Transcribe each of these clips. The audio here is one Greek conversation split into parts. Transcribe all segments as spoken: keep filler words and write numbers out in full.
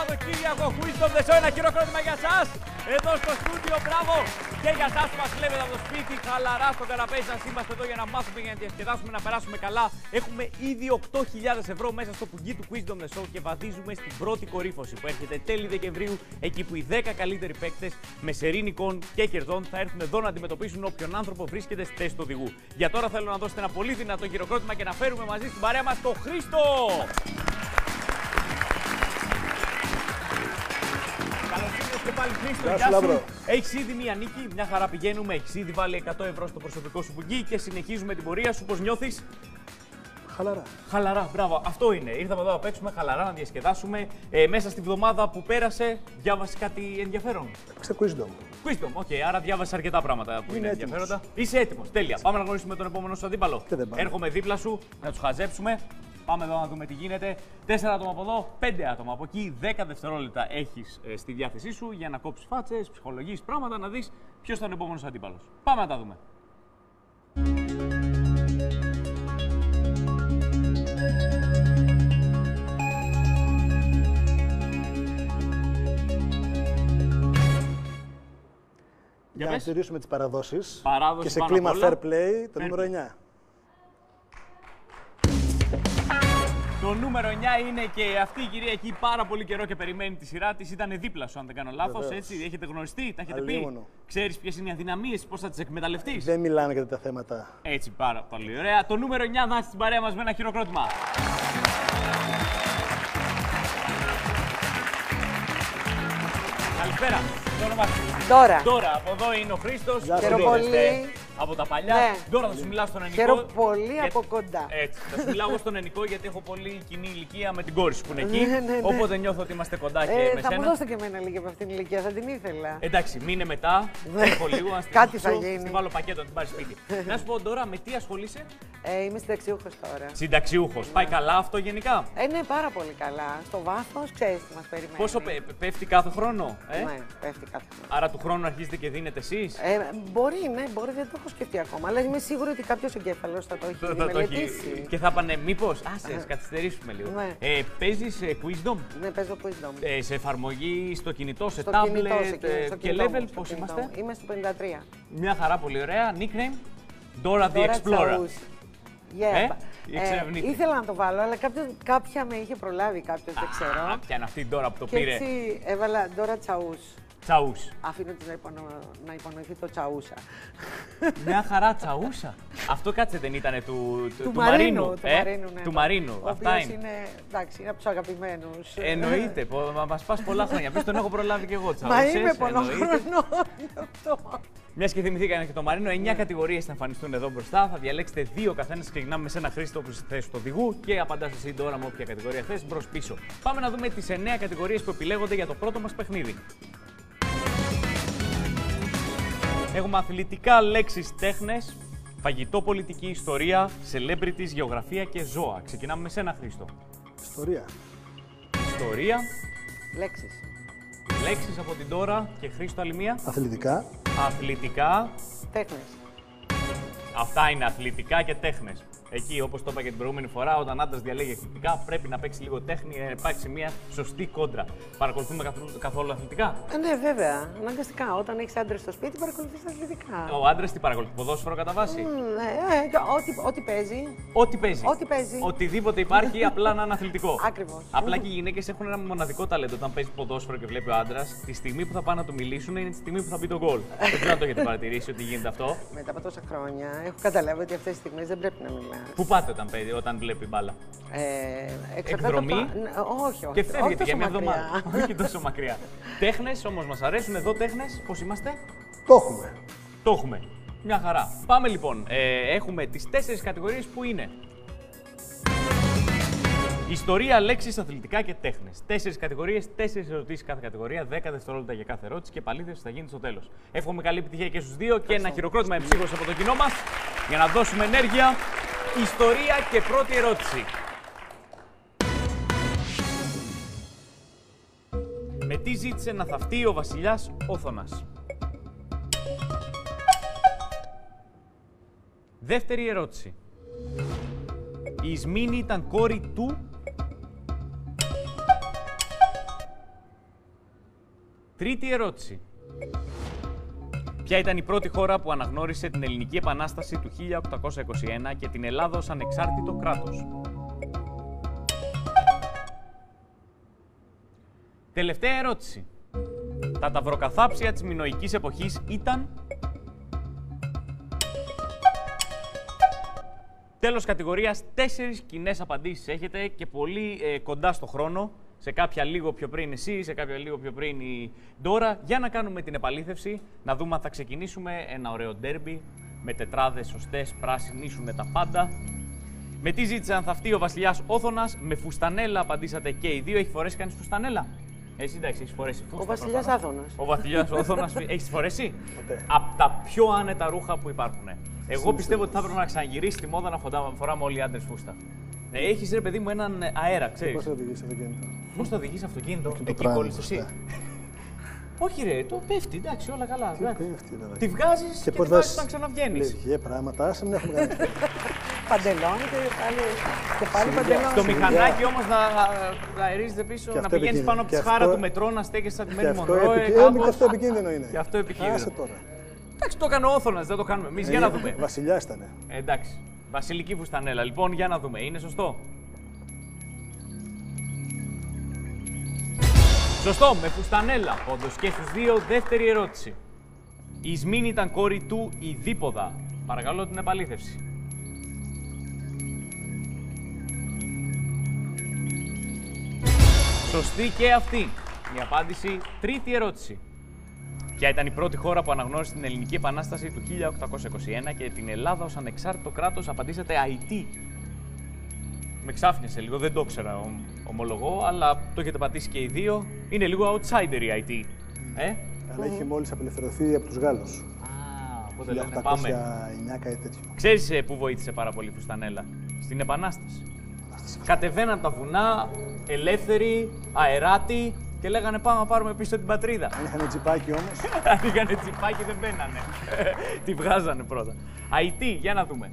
Σαββατοκύριακο Quiz of the Show. Ένα χειροκρότημα για εσάς εδώ στο στούντιο. Μπράβο! Και για εσάς που μας βλέπετε από το σπίτι, χαλαρά στο καναπέ σας. Είμαστε εδώ για να μάθουμε, για να διασκεδάσουμε, να περάσουμε καλά. Έχουμε ήδη οκτώ χιλιάδες ευρώ μέσα στο πουγγί του Quiz of the Show και βαδίζουμε στην πρώτη κορύφωση που έρχεται τέλη Δεκεμβρίου. Εκεί που οι δέκα καλύτεροι παίκτες με σερί νικών και κερδών θα έρθουν εδώ να αντιμετωπίσουν όποιον άνθρωπο βρίσκεται στη θέση του οδηγού. Για τώρα θέλω να δώσετε ένα πολύ δυνατό χειροκρότημα και να φέρουμε μαζί στην παρέα μας τον Χρήστο! Καλώς ήρθες και πάλι, Χρήστο. Γεια σου. Έχεις ήδη μία νίκη, μια χαρά πηγαίνουμε. Έχεις ήδη βάλει εκατό ευρώ στο προσωπικό σου πουγγί και συνεχίζουμε την πορεία σου. Πώς νιώθεις? Χαλαρά. Χαλαρά, μπράβο. Αυτό είναι. Ήρθαμε εδώ να παίξουμε χαλαρά, να διασκεδάσουμε. Ε, μέσα στη βδομάδα που πέρασε, διάβασες κάτι ενδιαφέρον? Σε Quizdom. Quizdom, οκ. Okay, άρα διάβασες αρκετά πράγματα που είναι, είναι ενδιαφέροντα. Είσαι έτοιμος. Τέλεια. Πάμε να γνωρίσουμε τον επόμενο σου αντίπαλο. Έρχομαι δίπλα σου να τους χαζέψουμε. Πάμε εδώ να δούμε τι γίνεται. Τέσσερα άτομα από εδώ, πέντε άτομα από εκεί. Δέκα δευτερόλεπτα έχεις ε, στη διάθεσή σου για να κόψεις φάτσες, ψυχολογείς πράγματα, να δεις ποιος θα είναι ο επόμενος αντίπαλος. Πάμε να τα δούμε. Για, για να τηρήσουμε τις παραδόσεις Παράδοση και σε κλίμα fair play, το fair νούμερο εννιά. Το νούμερο εννιά είναι και αυτή η κυρία εκεί πάρα πολύ καιρό και περιμένει τη σειρά της. Ήταν δίπλα σου, αν δεν κάνω λάθος. Έτσι, έχετε γνωριστεί, τα έχετε πει. Ξέρεις ποιες είναι οι αδυναμίες, πώς θα τις εκμεταλλευτείς. Δεν μιλάνε για τα θέματα. Έτσι, πάρα πολύ ωραία. Το νούμερο εννιά θα στην παρέα μας με ένα χειροκρότημα. Καλησπέρα. Το όνομα σου? Τώρα. Τώρα, από εδώ είναι ο Χρήστος. Χαίρομαι πολύ. Από τα παλιά. Ναι. Τώρα θα σου μιλάω στον Ενικό. Χαίρομαι πολύ γιατί... από κοντά. Έτσι. Θα σου μιλάω στον Ενικό γιατί έχω πολύ κοινή ηλικία με την κόρη σου που είναι εκεί. Ναι, ναι, ναι. Οπότε νιώθω ότι είμαστε κοντά και ε, με θα σένα. μου δώσετε και εμένα λίγη από αυτήν την ηλικία, θα την ήθελα. Εντάξει, μείνε μετά. Έχω λίγο να Κάτι θα γίνει. Στην βάλω πακέτο να την πάρει σπίτι. Να σου πω τώρα, με τι ασχολείσαι? Ε, είμαι συνταξιούχος τώρα. Συνταξιούχος. Ναι. Πάει καλά αυτό γενικά? Ε, ναι, πάρα πολύ καλά. Στο βάθος, ξέρεις τι μας περιμένει. Πόσο πέ, πέφτει κάθε χρόνο? Ε? Ναι, πέφτει κάθε χρόνο. Άρα του χρόνου αρχίζετε και δίνετε εσείς? Ε, μπορεί, ναι, μπορεί, δεν το έχω σκεφτεί ακόμα. Αλλά είμαι σίγουρη ότι κάποιος εγκέφαλος θα το έχει θα μελετήσει. Το και θα πάνε, μήπως, άσε, καθυστερήσουμε λίγο. Ναι. Ε, παίζεις ε, Quizdom? Ναι, παίζω Quizdom. Ε, σε εφαρμογή, στο κινητό, σε στο tablet κινητό, σε κινητό, στο και κινητό, level, στο πώς κινητό. είμαστε? Είμαι στο πενήντα τρία. Μια χαρά, πολύ ωραία. Nickname? Dora the Explorer. Yeah. Ε, ε, ήθελα να το βάλω, αλλά κάποιος, κάποια με είχε προλάβει, κάποιος, δεν ξέρω. Α, ποια είναι αυτή η Dora που το και πήρε? έτσι έβαλα Dora Τσαούς. Τσαούς. Αφήνω της να, υπονο... να υπονοηθεί το Τσαούσα. Μια χαρά Τσαούσα. Αυτό κάτσε δεν ήτανε του, του, του, του Μαρίνου. Μαρίνου, Του ε? Μαρίνου, ναι. Του Μαρίνου. Ο Αυτά είναι. είναι. Εντάξει, είναι από τους αγαπημένους. Εννοείται. Μας πας πολλά χρόνια. Πες τον έχω προλάβει και εγώ Τσαούς. Μα είμαι πολλά χρονών. Μια και θυμηθήκανε και το Μαρίνο, εννιά κατηγορίες θα εμφανιστούν εδώ μπροστά. Θα διαλέξετε δύο καθένας. Ξεκινάμε με ένα Χρήστο που στη θέση του οδηγού και απαντάς εσύ τώρα με όποια κατηγορία θες μπρος-πίσω. Πάμε να δούμε τις εννιά κατηγορίες που επιλέγονται για το πρώτο μας παιχνίδι. Έχουμε αθλητικά, λέξεις, τέχνες, φαγητό, πολιτική, ιστορία, celebrities, γεωγραφία και ζώα. Ξεκινάμε με σένα, Χρήστο. Ιστορία. Ιστορία. Λέξεις. Λέξεις από την Τώρα και Χρήστο, άλλη μία. Αθλητικά. Αθλητικά. Τέχνες. Αυτά είναι αθλητικά και τέχνες. Εκεί, όπως το είπα και την προηγούμενη φορά, όταν άντρας διαλέγει αθλητικά, πρέπει να παίξει λίγο τέχνη, να υπάρξει μια σωστή κόντρα. Παρακολουθούμε καθόλου, καθόλου αθλητικά? Ε, ναι, βέβαια. Αναγκαστικά. Όταν έχεις άντρες στο σπίτι, παρακολουθείς αθλητικά. Ο άντρας τι παρακολουθεί, ποδόσφαιρο κατά βάση? Mm, ναι, ε, ό,τι, ό,τι παίζει. Ό,τι παίζει. Ό,τι παίζει. Οτιδήποτε υπάρχει, απλά να είναι αθλητικό. Ακριβώς. Απλά και οι γυναίκες έχουν ένα μοναδικό ταλέντο. Όταν παίζει ποδόσφαιρο και βλέπει ο άντρας, τη στιγμή που θα πάνε να του μιλήσουν είναι τη στιγμή που θα μπει το γκολ. Δεν ξέρω αν το έχετε παρατηρήσει ότι γίνεται αυτό. Μετά από τόσα χρόνια έχω καταλάβει ότι αυτές τις στιγμές δεν πρέπει να μιλάς. Πού πάτε όταν παίζει, όταν βλέπει μπάλα? Ε, Εκδρομή. Το... Όχι, όχι. Και φεύγετε για μια εβδομάδα. Όχι τόσο μακριά. Τέχνες όμως μας αρέσουν. Εδώ τέχνες, πώς είμαστε? Το έχουμε. Το έχουμε. Μια χαρά. Πάμε λοιπόν. Ε, έχουμε τις τέσσερις κατηγορίες που είναι ιστορία, λέξεις, αθλητικά και τέχνες. Τέσσερις κατηγορίες, τέσσερις ερωτήσεις κάθε κατηγορία, δέκα δευτερόλεπτα για κάθε ερώτηση και επαλήθευση θα γίνει στο τέλος. Εύχομαι καλή επιτυχία και στους δύο και ένα χειροκρότημα εμψύχωση από το κοινό μας για να δώσουμε ενέργεια. Ιστορία και πρώτη ερώτηση. Με τι ζήτησε να θαυτεί ο βασιλιάς Όθωνας? Δεύτερη ερώτηση. Η Ισμήνη ήταν κόρη του... Τρίτη ερώτηση. Ποια ήταν η πρώτη χώρα που αναγνώρισε την Ελληνική Επανάσταση του χίλια οκτακόσια είκοσι ένα και την Ελλάδα ως ανεξάρτητο κράτος? Τελευταία ερώτηση. Τα ταυροκαθάψια της μινωικής εποχής ήταν... Τέλος κατηγορίας, τέσσερις κοινές απαντήσεις έχετε και πολύ ε, κοντά στο χρόνο. Σε κάποια λίγο πιο πριν εσύ, σε κάποια λίγο πιο πριν η Ντόρα. Για να κάνουμε την επαλήθευση, να δούμε αν θα ξεκινήσουμε ένα ωραίο ντέρμπι με τετράδες σωστές, πράσινίσουν τα πάντα. Με τι ζήτησε αν θαυτεί ο βασιλιάς Όθωνας, με φουστανέλα απαντήσατε και οι δύο. Έχει φορέσει κανείς φουστανέλα? Εσύ εντάξει, έχεις φορέσει φούστα. Ο βασιλιάς Άθωνας. Ο βασιλιάς Όθωνας, έχεις φορέσει? Από τα πιο άνετα ρούχα που υπάρχουν. Εγώ πιστεύω ότι θα έπρεπε να ξαναγυρίσει τη μόδα να φοράμε όλοι οι άντρες φούστα. Έχεις ρε παιδί μου έναν αέρα, ξέρεις. Πώς θα οδηγείς αυτοκίνητο? Πώς θα οδηγείς αυτοκίνητο, το εκεί πράγμα, κόλλησες εσύ? Όχι ρε, το πέφτει, εντάξει, όλα καλά. Πέφτει, βέβαια. Τη βγάζεις και, και τη βάζεις όταν ξαναβγαίνεις. Λευγέ πράγματα, άσε μην έχουμε κάνει. Παντελόνι και πάλι, και πάλι παντελόνι. Στο μηχανάκι όμως να, να αερίζεται πίσω, να πηγαίνεις πάνω από τη σχάρα του μετρό, να στέκεσαι σαν τη Μέρη Μονρό. Και αυτό επικίνδυνο είναι. Και αυτό επικίνδυνο. Άσε τώρα. Εντάξει, το έκανε ο Όθωνας, δεν το κάνουμε εμείς. Για να δούμε. Βασιλιάς ήτανε. Εντάξει. Βασιλική φουστανέλα. Λοιπόν, για να δούμε. Είναι σωστό? Σωστό, με φουστανέλα. Πόντος και στους δύο. Δεύτερη ερώτηση. Η Ισμήνη ήταν κόρη του Ιδίποδα. Παρακαλώ την επαλήθευση. Σωστή και αυτή. Η απάντηση. Τρίτη ερώτηση. Ποια ήταν η πρώτη χώρα που αναγνώρισε την Ελληνική Επανάσταση του χίλια οκτακόσια είκοσι ένα και την Ελλάδα ως ανεξάρτητο κράτος? Απαντήσατε Αϊτή. Με ξάφνιασε λίγο, δεν το ήξερα ομολογώ, αλλά το έχετε πατήσει και οι δύο. Είναι λίγο outsider η Αϊτή. Ε? Αλλά είχε μόλις απελευθερωθεί από τους Γάλλους. Α, οπότε λένε χίλια πάμε. οκτακόσια εννιά κάτι τέτοιο. Ξέρεις ε, που βοήθησε πάρα πολύ η Φουστανέλα? Στην Επανάσταση. Κατεβαίναν τα βουνά, ελεύθεροι, αεράτοι, και λέγανε πάμε να πάρουμε πίσω την πατρίδα. Αν είχαν τσιπάκι όμως. Αν είχαν τσιπάκι δεν μπαίνανε. Τη βγάζανε πρώτα. Αϊτή, για να δούμε.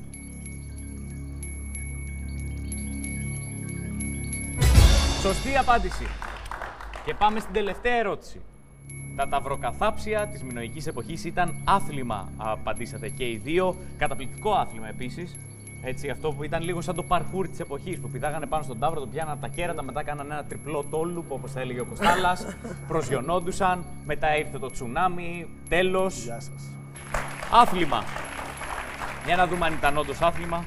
Σωστή απάντηση. Και πάμε στην τελευταία ερώτηση. Τα ταυροκαθάψια της μινωικής εποχής ήταν άθλημα, απαντήσατε και οι δύο. Καταπληκτικό άθλημα επίσης. Έτσι, αυτό που ήταν λίγο σαν το παρκούρ της εποχής, που πηδάγανε πάνω στον ταύρο, το πιάνανε τα κέρατα, μετά κάνανε ένα τριπλό τόλουπ, όπως θα έλεγε ο Κοστάλας, προσγειωνόντουσαν, μετά ήρθε το τσουνάμι, τέλος. Γεια σας. Άθλημα. Για να δούμε αν ήταν όντως άθλημα.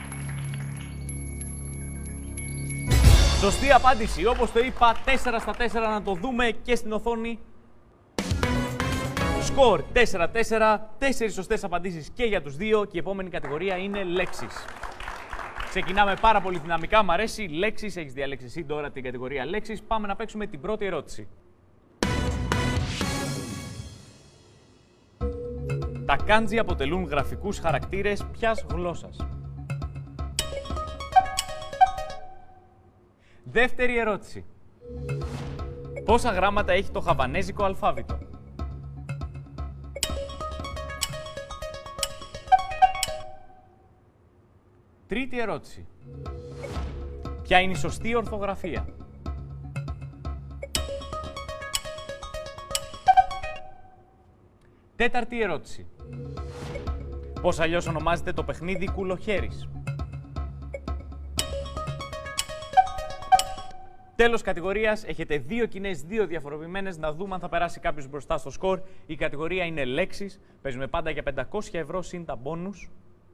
Σωστή απάντηση, όπως το είπα, τέσσερα στα τέσσερα, να το δούμε και στην οθόνη. Σκορ τέσσερα τέσσερα, τέσσερις σωστές απαντήσεις και για τους δύο και η επόμενη κατηγορία είναι λέξεις. Ξεκινάμε πάρα πολύ δυναμικά, μ' αρέσει. Λέξεις, έχεις διαλέξει εσύ τώρα την κατηγορία λέξεις. Πάμε να παίξουμε την πρώτη ερώτηση. Τα κάντζι αποτελούν γραφικούς χαρακτήρες ποιας γλώσσας? Δεύτερη ερώτηση. Πόσα γράμματα έχει το χαβανέζικο αλφάβητο? Τρίτη ερώτηση. Ποια είναι η σωστή ορθογραφία? Τέταρτη ερώτηση. Πώς αλλιώς ονομάζεται το παιχνίδι κουλοχέρης? Τέλος κατηγορίας, έχετε δύο κοινές, δύο διαφοροποιημένες, να δούμε αν θα περάσει κάποιος μπροστά στο σκορ. Η κατηγορία είναι λέξεις, παίζουμε πάντα για πεντακόσια ευρώ συν τα μπόνους.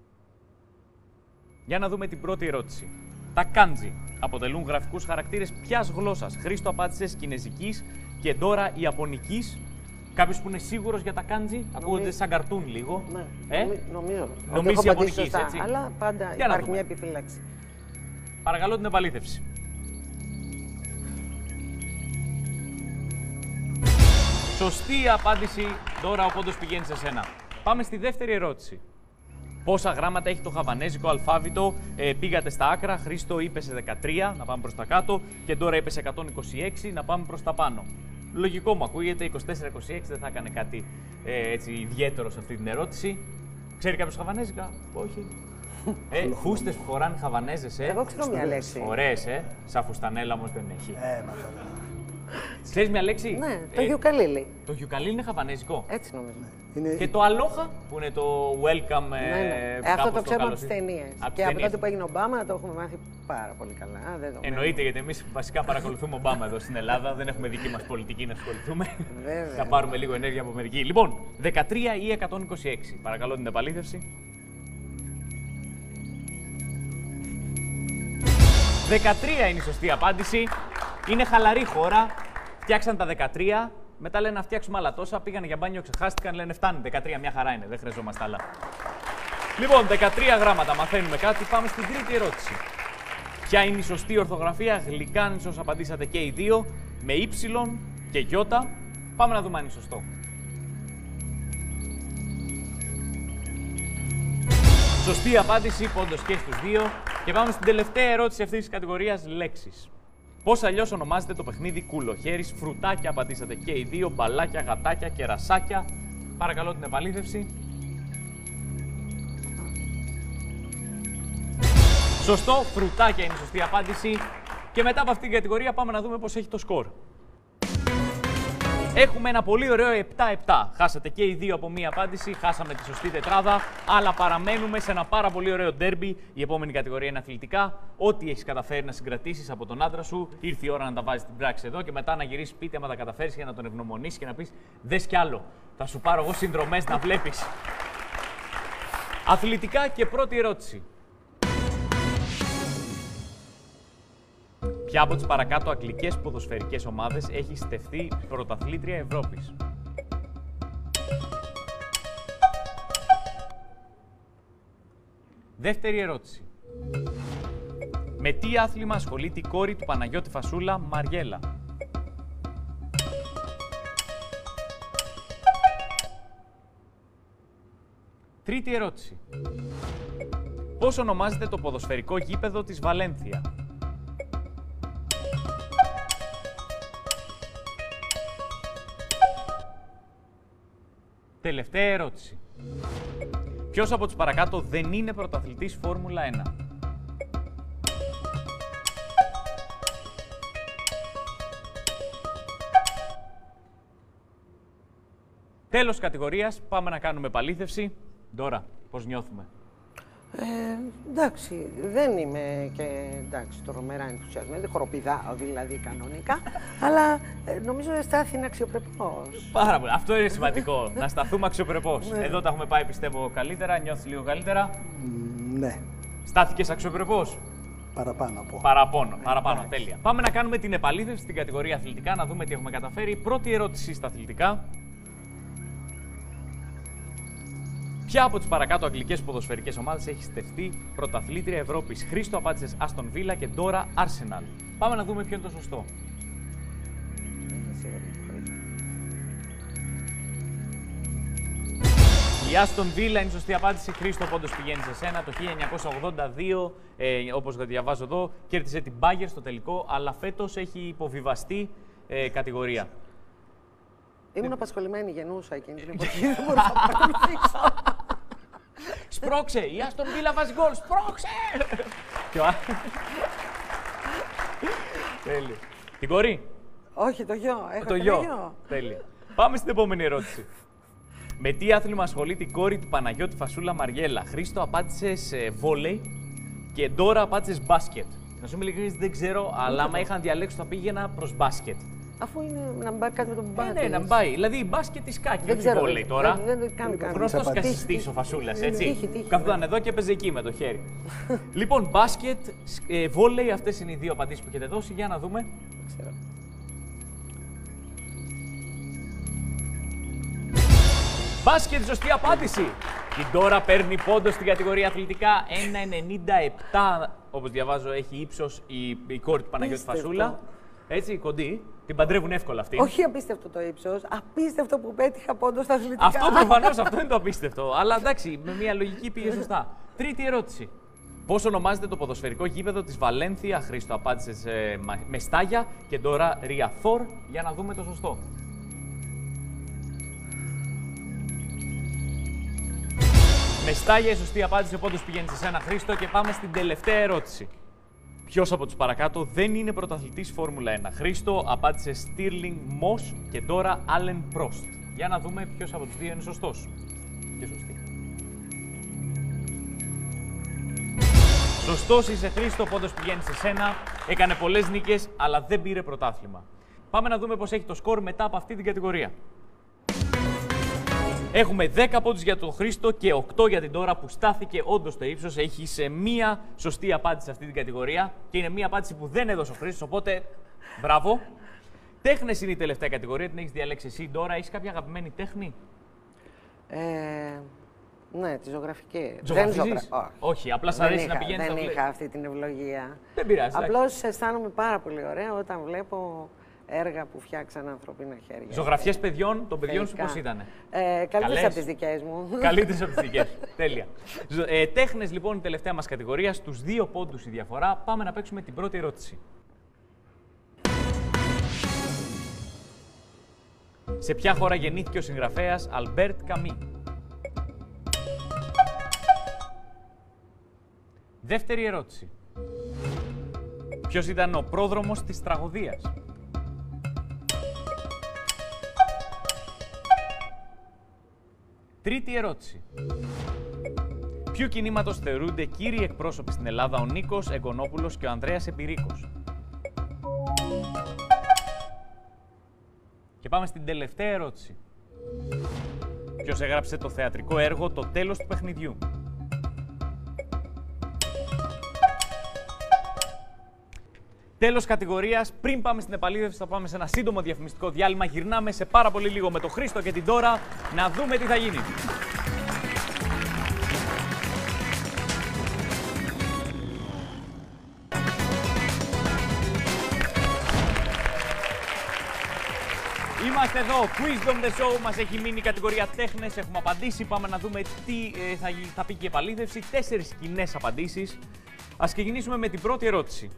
Για να δούμε την πρώτη ερώτηση. Τα κάντζι αποτελούν γραφικούς χαρακτήρες ποιας γλώσσας? Χρήστο απάντησες κινεζικής και Ντόρα ιαπωνικής. Κάποιος που είναι σίγουρος για τα κάντζι, ακούγονται σαν καρτούν λίγο. Ναι, ε? νομίζω. Νομίζει ιαπωνικής, έτσι. Αλλά πάντα για υπάρχει μια επιφύλαξη. Παρακαλώ την επαλήθευση. Σωστή απάντηση, Ντόρα, ο πόντος πηγαίνει σε σένα. Πάμε στη δεύτερη ερώτηση. Πόσα γράμματα έχει το χαβανέζικο αλφάβητο? Ε, πήγατε στα άκρα, Χρήστο είπε σε δεκατρία, να πάμε προς τα κάτω, και Ντόρα είπε σε εκατόν είκοσι έξι, να πάμε προς τα πάνω. Λογικό μου ακούγεται, είκοσι τέσσερα είκοσι έξι δεν θα έκανε κάτι ε, έτσι ιδιαίτερο σε αυτή την ερώτηση. Ξέρει κάποιος χαβανέζικα? Όχι. Ε, φούστες που φοράνε χαβανέζες, ε. Εγώ ξέρω μια λέξη. Ωραίες, ε. Σαν φουστανέλα όμως δεν έχει. Ε, μα Ξέρεις μια λέξη? Ναι, το Ε, γιουκαλίλι. Το γιουκαλίλι είναι χαβανέζικο. Έτσι νομίζω. Είναι... Και το αλόχα που είναι το welcome. Ναι, ε, ναι. Ε, αυτό κάπως το ξέρουμε από καλώς τι ήρθες. ταινίε. Από τις Και από ταινίες. τότε που έγινε ο Ομπάμα το έχουμε μάθει πάρα πολύ καλά. Α, δεν το Εννοείται, γιατί εμείς βασικά παρακολουθούμε Ομπάμα εδώ στην Ελλάδα. Δεν έχουμε δική μας πολιτική να ασχοληθούμε. Βέβαια. Θα πάρουμε λίγο ενέργεια από μερική. Λοιπόν, δεκατρία ή εκατόν είκοσι έξι. Παρακαλώ την επαλήθευση. δεκατρία είναι η σωστή απάντηση. Είναι χαλαρή χώρα. Φτιάξαν τα δεκατρία. Μετά λένε να φτιάξουμε άλλα τόσα. Πήγανε για μπάνιο, ξεχάστηκαν. Λένε φτάνει. δεκατρία, μια χαρά είναι. Δεν χρειαζόμαστε άλλα. Λοιπόν, δεκατρία γράμματα. Μαθαίνουμε κάτι. Πάμε στην τρίτη ερώτηση. Ποια είναι η σωστή ορθογραφία γλυκάνισος? Απαντήσατε και οι δύο. Με ύψιλον και γιώτα. Πάμε να δούμε αν είναι σωστό. Σωστή απάντηση, πόντος και στους δύο. Και πάμε στην τελευταία ερώτηση αυτής της κατηγορίας, λέξεις. Πώς αλλιώς ονομάζεται το παιχνίδι κουλοχέρις? Φρουτάκια, απαντήσατε και οι δύο. Μπαλάκια, γατάκια, κερασάκια. Παρακαλώ την επαλήθευση. Σωστό, φρουτάκια είναι η σωστή απάντηση. Και μετά από αυτήν την κατηγορία πάμε να δούμε πώς έχει το σκορ. Έχουμε ένα πολύ ωραίο επτά επτά. Χάσατε και οι δύο από μία απάντηση, χάσαμε τη σωστή τετράδα, αλλά παραμένουμε σε ένα πάρα πολύ ωραίο ντέρμπι. Η επόμενη κατηγορία είναι αθλητικά. Ό,τι έχεις καταφέρει να συγκρατήσεις από τον άντρα σου, ήρθε η ώρα να τα βάζεις στην πράξη εδώ και μετά να γυρίσεις σπίτι άμα τα καταφέρεις για να τον ευγνωμονήσεις και να πεις: δες κι άλλο. Θα σου πάρω εγώ συνδρομές να βλέπεις. Αθλητικά και πρώτη ερώτηση. Ποια από τις παρακάτω αγγλικές ποδοσφαιρικές ομάδες έχει στεφθεί πρωταθλήτρια Ευρώπης? Δεύτερη ερώτηση. Με τι άθλημα ασχολείται η κόρη του Παναγιώτη Φασούλα, Μαριέλα? Τρίτη ερώτηση. Πώς ονομάζεται το ποδοσφαιρικό γήπεδο της Βαλένθια? Τελευταία ερώτηση. Ποιος από τους παρακάτω δεν είναι πρωταθλητής Φόρμουλα ένα? Τέλος κατηγορίας, πάμε να κάνουμε επαλήθευση. Ντόρα, πώς νιώθουμε? Ε, εντάξει, δεν είμαι και εντάξει, τρομερά ενθουσιασμένη, δεν χοροπηδάω δηλαδή κανονικά, αλλά ε, νομίζω αισθάνθηκα αξιοπρεπώς. Πάρα πολύ. Αυτό είναι σημαντικό, να σταθούμε αξιοπρεπώς. Εδώ τα έχουμε πάει, πιστεύω, καλύτερα. Νιώθεις λίγο καλύτερα? Ναι, Στάθηκες αξιοπρεπώς? παραπάνω από. Παραπάνω, παραπάνω. Τέλεια. Πάμε να κάνουμε την επαλήθευση στην κατηγορία αθλητικά, να δούμε τι έχουμε καταφέρει. Πρώτη ερώτηση στα αθλητικά. Ποια από τις παρακάτω αγγλικές ποδοσφαιρικές ομάδες έχει στεφτεί πρωταθλήτρια Ευρώπης? Χρήστο, απάντησες Άστον Βίλα και Ντόρα Arsenal. Πάμε να δούμε ποιο είναι το σωστό. Η Άστον Βίλα είναι η σωστή απάντηση. Χρήστο, πόντος πηγαίνει σε σένα. Το χίλια εννιακόσια ογδόντα δύο, ε, όπως το διαβάζω εδώ, κέρδισε την Bayern στο τελικό, αλλά φέτος έχει υποβιβαστεί ε, κατηγορία. Ήμουν απασχολημένη, γεννούσα εκείνη την εποχή, δεν μπορούσα να παρακολουθήσω. Σπρώξε! Η Άστον Βίλα βάζει γκολ! Σπρώξε! Ποιο α... Τέλειο. Την κόρη? Όχι, το γιο. Έχω Το και γιο. ένα γιο. Τέλεια. Πάμε στην επόμενη ερώτηση. Με τι άθλημα ασχολείται η κόρη του Παναγιώτη Φασούλα, Μαριέλα? Χρήστο, απάντησες ε, βόλεϊ και Ντόρα απάντησες μπάσκετ. Να σου είμαι ειλικρινής, δεν ξέρω, αλλά άμα είχαν διαλέξει θα πήγαινα προς μπάσκετ. Αφού είναι να μην πάει κάτι με τον μπάσκετ. Ναι, ναι, να πάει. Δηλαδή μπάσκετ ή σκάκι, Δεν όχι ξέρω, βόλεϊ τώρα. δεν- δεν κάνει κάτι. Γνωστός Τύχη, κασιστής ο Φασούλας, έτσι. Τύχη, τύχη, Καθόταν ναι. εδώ και έπαιζε εκεί με το χέρι. Λοιπόν, μπάσκετ, ε, βόλεϊ, αυτές είναι οι δύο απαντήσεις που έχετε δώσει. Για να δούμε. Ξέρω. Μπάσκετ, σωστή απάντηση. Η Ντόρα παίρνει πόντο στην κατηγορία αθλητικά. ένα ενενήντα επτά, όπως διαβάζω, έχει ύψος η, η κόρη του Παναγιώτη Απίστευτο. Φασούλα. Έτσι, κοντή. Την παντρεύουν εύκολα αυτή. Όχι απίστευτο το ύψος, απίστευτο που πέτυχα πόντο στα αθλητικά. Αυτό προφανώς, αυτό είναι το απίστευτο. Αλλά εντάξει, με μια λογική πήγε σωστά. Τρίτη ερώτηση. Πώς ονομάζεται το ποδοσφαιρικό γήπεδο της Βαλένθια? Χρήστο, απάντησες ε, μα- με στάγια και τώρα Ριαθόρ. Για να δούμε το σωστό. Με στάγια η σωστή απάντηση, οπότε πηγαίνει σε ένα Χρήστο και πάμε στην τελευταία ερώτηση. Ποιος από τους παρακάτω δεν είναι πρωταθλητής Φόρμουλα ένα? Χρήστο απάντησε Stirling Moss και τώρα Allen Prost. Για να δούμε ποιος από τους δύο είναι σωστός. Και σωστή. Σωστός είσαι, Χρήστο, πόντος πηγαίνει σε σένα. Έκανε πολλές νίκες, αλλά δεν πήρε πρωτάθλημα. Πάμε να δούμε πώς έχει το σκορ μετά από αυτή την κατηγορία. Έχουμε δέκα πόντους για τον Χρήστο και οκτώ για την Ντόρα που στάθηκε όντως στο ύψος. Έχει σε μία σωστή απάντηση σε αυτή την κατηγορία και είναι μία απάντηση που δεν έδωσε ο Χρήστος, οπότε μπράβο. Τέχνες είναι η τελευταία κατηγορία, την έχεις διαλέξει εσύ, Ντόρα. Έχεις κάποια αγαπημένη τέχνη? Ε, ναι, τη ζωγραφική. Ζωγραφίζεις? Όχι. Όχι, απλά σ' αρέσει είχα, να πηγαίνεις. Δεν να είχα αυτή την ευλογία. Δεν πειράζει. Απλώς αισθάνομαι πάρα πολύ ωραία όταν βλέπω έργα που φτιάξαν ανθρωπίνα χέρια. Ζωγραφιές παιδιών, των παιδιών σου πώς ήτανε? Ε, καλύτερες από τις δικές μου. Καλύτερες από τις δικές σου. Τέλεια. Ε, τέχνες λοιπόν η τελευταία μας κατηγορία. Στους δύο πόντους η διαφορά. Πάμε να παίξουμε την πρώτη ερώτηση. Σε ποια χώρα γεννήθηκε ο συγγραφέας Αλμπέρτ Καμί? Δεύτερη ερώτηση. Ποιος ήταν ο πρόδρομος της τραγωδίας? Τρίτη ερώτηση. Ποιου κινήματος θεωρούνται κύριοι εκπρόσωποι στην Ελλάδα ο Νίκος Εγκονόπουλος και ο Ανδρέας Επιρίκος? Και πάμε στην τελευταία ερώτηση. Ποιος έγραψε το θεατρικό έργο «Το τέλος του παιχνιδιού»? Τέλος κατηγορίας. Πριν πάμε στην επαλήθευση, θα πάμε σε ένα σύντομο διαφημιστικό διάλειμμα. Γυρνάμε σε πάρα πολύ λίγο με τον Χρήστο και την Ντόρα να δούμε τι θα γίνει. Είμαστε εδώ, Wisdom The Show, μας έχει μείνει η κατηγορία τέχνες, έχουμε απαντήσει, πάμε να δούμε τι ε, θα, θα πει και η επαλήθευση. Τέσσερις κοινές απαντήσεις. Ας ξεκινήσουμε με την πρώτη ερώτηση.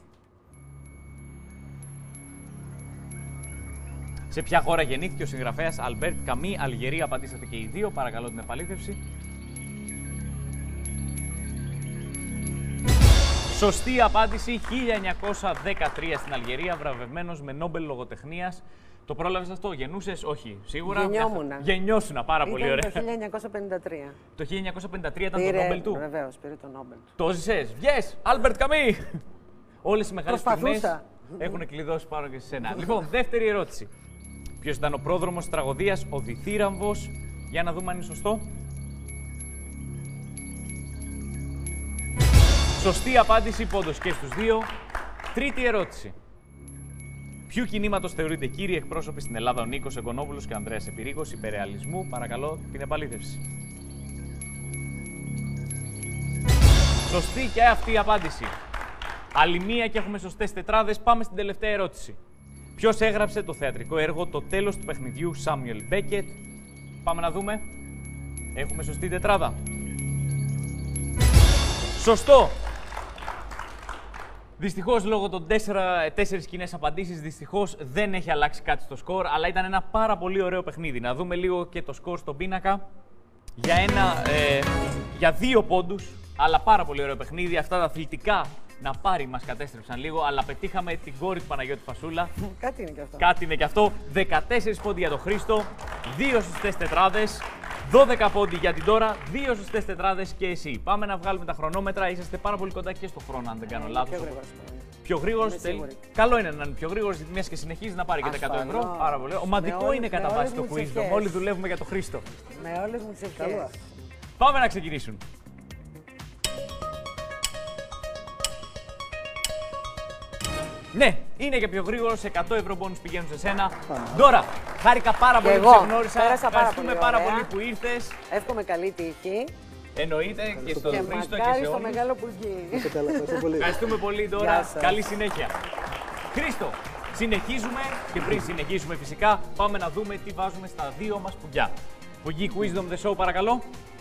Σε ποια χώρα γεννήθηκε ο συγγραφέας Αλμπέρτ Καμί? Αλγερία, απαντήσατε και οι δύο, παρακαλώ την επαλήθευση. Σωστή απάντηση, χίλια εννιακόσια δεκατρία στην Αλγερία, βραβευμένος με Νόμπελ λογοτεχνίας. Το πρόλαβες αυτό, γεννούσες? Όχι, σίγουρα. Γεννιόμουνα. Γεννιώσουνα, πάρα Ήταν πολύ ωραία. το χίλια εννιακόσια πενήντα τρία. Το χίλια εννιακόσια πενήντα τρία ήταν Πήρε, το Νόμπελ του. Βεβαίως, πήρε το Νόμπελ του. Το ζησες. Yes, Άλμπερτ Καμί. Όλες οι μεγάλες στιγμές Προσπαθούσα. έχουν κλειδώσει πάνω και σε σένα. Λοιπόν, δεύτερη ερώτηση. Ποιος ήταν ο πρόδρομος της τραγωδίας, ο Διθύραμβος? Για να δούμε αν είναι σωστό. Σωστή απάντηση, πόντος και στους δύο. Τρίτη ερώτηση. Ποιου κινήματος θεωρείται κύριοι εκπρόσωποι στην Ελλάδα ο Νίκος Εγκονόπουλος και ο Ανδρέας Επιρίκος? Υπερεαλισμού, παρακαλώ την επαλήθευση. Σωστή και αυτή η απάντηση. Άλλη μία και έχουμε σωστές τετράδες. Πάμε στην τελευταία ερώτηση. Ποιος έγραψε το θεατρικό έργο «Το τέλος του παιχνιδιού» Σάμιουελ Μπέκετ? Πάμε να δούμε. Έχουμε σωστή τετράδα. Σωστό! Δυστυχώς, λόγω των τέσσερις κοινές απαντήσεις, δυστυχώς δεν έχει αλλάξει κάτι στο σκορ, αλλά ήταν ένα πάρα πολύ ωραίο παιχνίδι. Να δούμε λίγο και το σκορ στον πίνακα. Για, ένα, ε, για δύο πόντους, αλλά πάρα πολύ ωραίο παιχνίδι. Αυτά τα αθλητικά να πάρει μας κατέστρεψαν λίγο, αλλά πετύχαμε την κόρη του Παναγιώτη Φασούλα. Κάτι είναι και αυτό. Κάτι είναι και αυτό. δεκατέσσερις πόντοι για τον Χρήστο, δύο σωστές τετράδες. δώδεκα πόντοι για την Ντόρα, δύο σωστές τετράδες και εσύ. Πάμε να βγάλουμε τα χρονόμετρα. Είσαστε πάρα πολύ κοντά και στο χρόνο, αν δεν κάνω λάθος. Πιο γρήγορος. Πιο γρήγορος. Καλό είναι να είναι πιο γρήγορος, μια και συνεχίζει να πάρει και τα εκατό ευρώ. Πάρα πολύ. Ομαδικό είναι κατά βάση το Wisdom. Όλοι δουλεύουμε για τον Χρήστο. Με όλες μου τις ευχές. Πάμε να ξεκινήσουν. Ναι, είναι και πιο γρήγορος, εκατό ευρώ μπόνους πηγαίνουν σε σένα. Ντόρα, χάρηκα πάρα πολύ που σε γνώρισα. Ευχαριστούμε πάρα πολύ που ήρθες. Εύχομαι καλή τύχη. Εννοείται και στον Και Χρήστο και μακάρι σε στο όλους. μεγάλο πουγγί. Είστε καλά, ευχαριστώ πολύ. Ευχαριστούμε πολύ, Γεια Ντόρα. σας. Καλή συνέχεια. Χρήστο, συνεχίζουμε και πριν συνεχίσουμε φυσικά, πάμε να δούμε τι βάζουμε στα δύο μας πουγκιά. Πουγκί Wisdom The Show, παρακαλώ.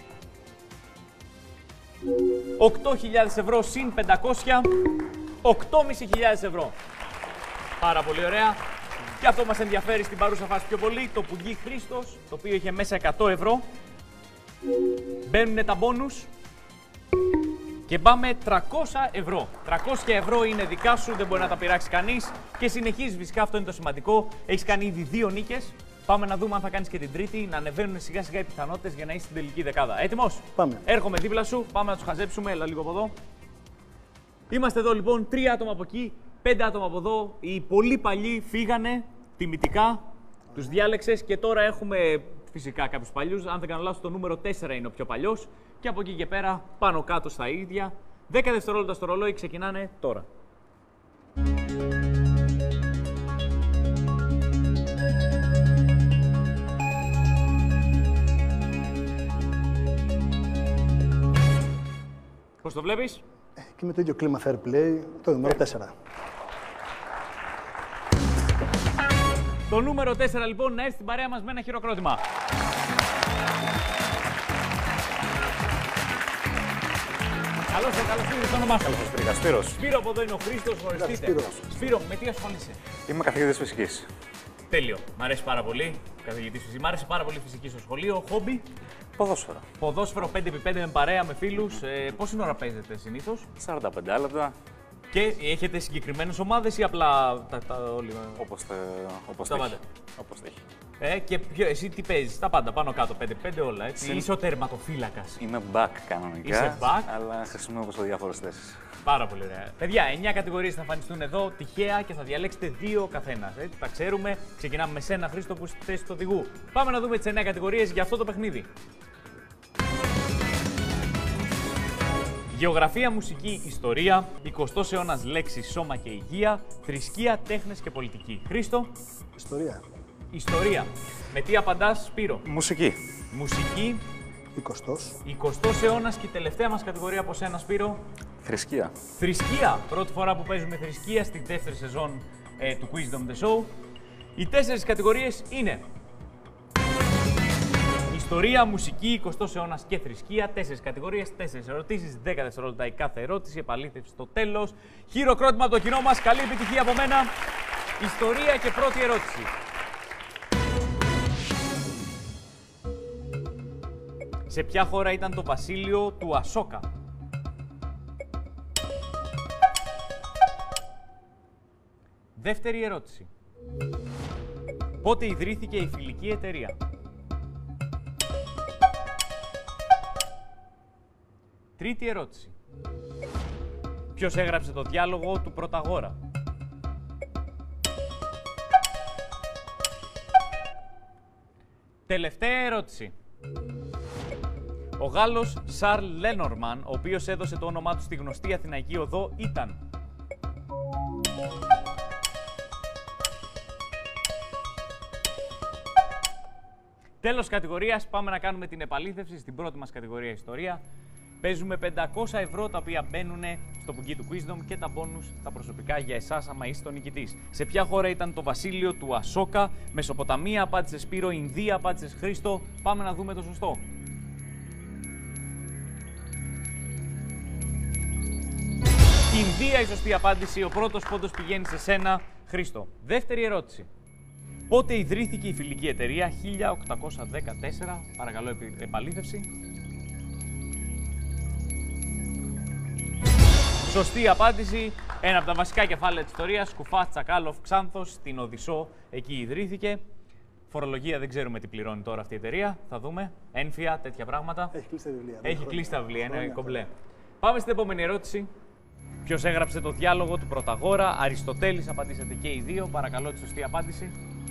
οκτώ χιλιάδες ευρώ συν πεντακόσια, οκτώ χιλιάδες πεντακόσια ευρώ. Πάρα πολύ ωραία. Και αυτό μας ενδιαφέρει στην παρούσα φάση πιο πολύ, το πουγκί Χρήστος, το οποίο είχε μέσα εκατό ευρώ. Μπαίνουν τα μπόνους. Και πάμε τριακόσια ευρώ. τριακόσια ευρώ είναι δικά σου, δεν μπορεί να τα πειράξει κανείς. Και συνεχίζει φυσικά, αυτό είναι το σημαντικό. Έχεις κάνει ήδη δύο νίκες. Πάμε να δούμε αν θα κάνεις και την τρίτη, να ανεβαίνουν σιγά σιγά οι πιθανότητες για να είσαι στην τελική δεκάδα. Έτοιμος? Πάμε. Έρχομαι δίπλα σου, πάμε να τους χαζέψουμε. Έλα λίγο από εδώ. Είμαστε εδώ λοιπόν, τρία άτομα από εκεί, πέντε άτομα από εδώ. Οι πολύ παλιοί φύγανε τιμητικά, τους διάλεξες και τώρα έχουμε φυσικά κάποιους παλιούς. Αν δεν κάνω λάθος, το νούμερο τέσσερα είναι ο πιο παλιός. Και από εκεί και πέρα, πάνω κάτω στα ίδια. δέκα δευτερόλεπτα στο ρολόι ξεκινάνε τώρα. Πώς το βλέπεις? Και με το ίδιο κλίμα fair play, το νούμερο τέσσερα. Το νούμερο τέσσερα λοιπόν να έρθει στην παρέα μας με ένα χειροκρότημα. Καλώς ήρθατε, καλώς ήρθατε, το όνομά σου. Καλώς ήρθατε, Σπύρος. Σπύρο, από εδώ είναι ο Χρήστος, γνωριστείτε. Σπύρο. Σπύρο, με τι ασχολείσαι? Είμαι καθηγητής φυσικής. Τέλειο, μ' αρέσει πάρα πολύ. Καθηγητής φυσικής. Μ' άρεσε πάρα πολύ φυσική στο σχολείο. Χόμπι. Ποδόσφαιρο. Ποδόσφαιρο πέντε επί πέντε με παρέα, με φίλους. Ε, πόση ώρα παίζετε συνήθως? σαράντα πέντε λεπτά. Και έχετε συγκεκριμένες ομάδες ή απλά τα, τα όλοι? Όπως, τε, όπως Τα τέχει. πάτε. Όπως τέχει. Ε, και ποιο, εσύ τι παίζεις? Τα πάντα, πάνω κάτω, πέντε επί πέντε όλα, έτσι. Συν- Είσαι ο τερματοφύλακας. Είμαι back κανονικά. Είσαι back. Αλλά χρησιμοποιώ σε διάφορες θέσεις. Πάρα πολύ ωραία. Παιδιά, εννιά κατηγορίες θα εμφανιστούν εδώ τυχαία και θα διαλέξετε δύο καθένας. Έτσι, τα ξέρουμε. Ξεκινάμε με σένα, Χρήστο, που είσαι στη θέση του οδηγού. Πάμε να δούμε τις εννιά κατηγορίες για αυτό το παιχνίδι. Γεωγραφία, μουσική, ιστορία, εικοστός αιώνας λέξεις, σώμα και υγεία, θρησκεία, τέχνες και πολιτική. Χρήστο, Ιστορία. ιστορία. Με τι απαντάς, Σπύρο? Μουσική. Μουσική, Εικοστός. εικοστός αιώνας και η τελευταία μας κατηγορία από σένα, Σπύρο. Θρησκεία. Θρησκεία. Πρώτη φορά που παίζουμε θρησκεία στη δεύτερη σεζόν ε, του Wisdom The Show. Οι τέσσερις κατηγορίες είναι ιστορία, μουσική, εικοστός αιώνας και θρησκεία. Τέσσερις κατηγορίες, τέσσερις ερωτήσεις, δέκα δευτερόλεπτα η κάθε ερώτηση, επαλήθευση στο τέλος. Χειροκρότημα από το κοινό μας, καλή επιτυχία από μένα. Ιστορία και πρώτη ερώτηση. Σε ποια χώρα ήταν το βασίλειο του Ασόκα? Δεύτερη ερώτηση. Πότε ιδρύθηκε η φιλική εταιρεία? Τρίτη ερώτηση. Ποιος έγραψε το διάλογο του Πρωταγόρα? Τελευταία ερώτηση. Ο Γάλλος Σαρλ Λένορμαν, ο οποίος έδωσε το όνομά του στη γνωστή Αθηναϊκή οδό, ήταν... Τέλος κατηγορίας, πάμε να κάνουμε την επαλήθευση στην πρώτη μας κατηγορία ιστορία. Παίζουμε πεντακόσια ευρώ τα οποία μπαίνουν στο πουγγί του Wisdom και τα μπόνους τα προσωπικά για εσάς άμα είστε ο νικητής. Σε ποια χώρα ήταν το βασίλειο του Ασόκα? Μεσοποταμία απάντησε Σπύρο, Ινδία απάντησε Χρήστο. Πάμε να δούμε το σωστό. Ινδία η σωστή απάντηση, ο πρώτος πόντος πηγαίνει σε σένα, Χρήστο. Δεύτερη ερώτηση. Πότε ιδρύθηκε η φιλική εταιρεία? χίλια οκτακόσια δεκατέσσερα. Παρακαλώ επι- επαλήθευση. Σωστή απάντηση. Ένα από τα βασικά κεφάλαια της ιστορίας. Κουφά, Τσακάλοφ, Ξάνθος, στην Οδυσσό. Εκεί ιδρύθηκε. Φορολογία δεν ξέρουμε τι πληρώνει τώρα αυτή η εταιρεία. Θα δούμε. Ένφια, τέτοια πράγματα. Έχει κλείσει τα βιβλία. Έχει κλείσει τα βιβλία, είναι κομπλέ. Πάμε στην επόμενη ερώτηση. Ποιος έγραψε το διάλογο του Πρωταγόρα? Αριστοτέλης, απαντήσατε και οι δύο. Παρακαλώ τη σωστή απάντηση.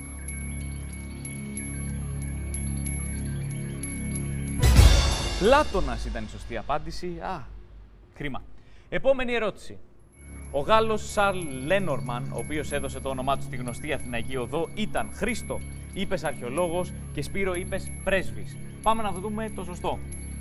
Πλάτωνας ήταν η σωστή απάντηση. Α, κρίμα. Επόμενη ερώτηση. Ο Γάλλος Σαρλ Λένορμαν, ο οποίος έδωσε το όνομά του στη γνωστή Αθηναϊκή οδό, ήταν Χρήστο, είπες αρχαιολόγος και Σπύρο είπες πρέσβης. Πάμε να δούμε το σωστό.